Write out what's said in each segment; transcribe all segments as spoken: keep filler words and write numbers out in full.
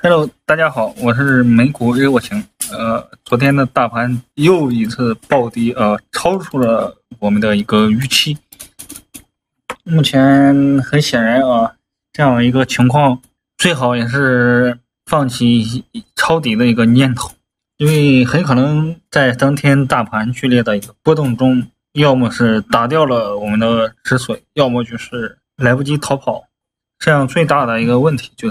Hello，大家好，我是美股日我情。呃，昨天的大盘又一次暴跌，呃，超出了我们的一个预期。目前很显然啊，这样一个情况，最好也是放弃抄底的一个念头，因为很可能在当天大盘剧烈的一个波动中，要么是打掉了我们的止损，要么就是来不及逃跑。这样最大的一个问题就是。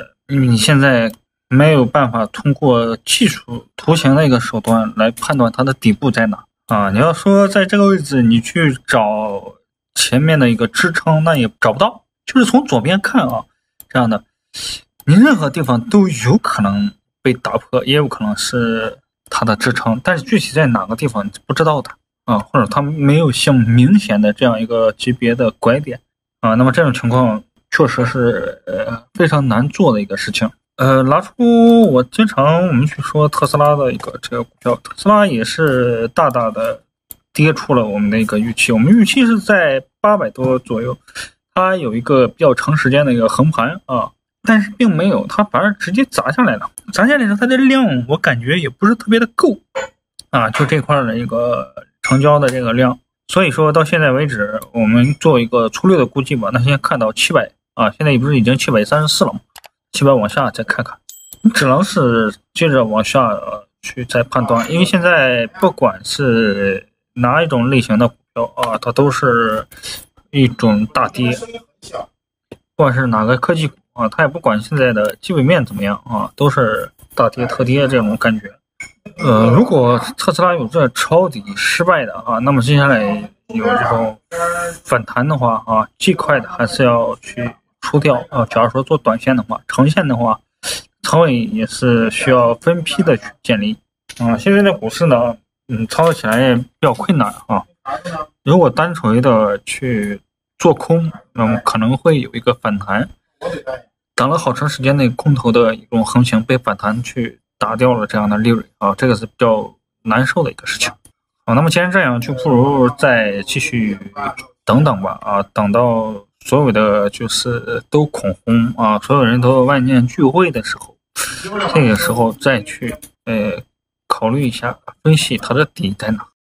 你现在没有办法通过技术图形的一个手段来判断它的底部在哪啊！你要说在这个位置你去找前面的一个支撑，那也找不到。就是从左边看啊，这样的，你任何地方都有可能被打破，也有可能是它的支撑，但是具体在哪个地方你不知道的啊，或者它没有像明显的这样一个级别的拐点啊，那么这种情况。确实是呃非常难做的一个事情。呃，拿出我经常我们去说特斯拉的一个这个股票，特斯拉也是大大的跌出了我们的一个预期。我们预期是在八百多左右，它有一个比较长时间的一个横盘啊，但是并没有，它反而直接砸下来了。砸下来的时候，它的量我感觉也不是特别的够啊，就这块的一个成交的这个量。所以说到现在为止，我们做一个粗略的估计吧，那现在看到七百。啊，现在不是已经七百三十四了吗？七百往下再看看，你只能是接着往下、呃、去再判断，因为现在不管是哪一种类型的股票啊，它都是一种大跌，不管是哪个科技股啊，它也不管现在的基本面怎么样啊，都是大跌特跌这种感觉。呃，如果特斯拉有这抄底失败的啊，那么接下来有这种反弹的话啊，最快的还是要去。出掉啊！假如说做短线的话，长线的话，仓位也是需要分批的去建立啊。现在的股市呢，嗯，操作起来也比较困难啊。如果单纯的去做空，那么可能会有一个反弹，等了好长时间内空头的一种横行被反弹去打掉了这样的利润啊，这个是比较难受的一个事情啊。那么既然这样，就不如再继续等等吧啊，等到。所有的就是都恐慌啊，所有人都万念俱灰的时候，这个时候再去呃考虑一下，分析它的底在哪。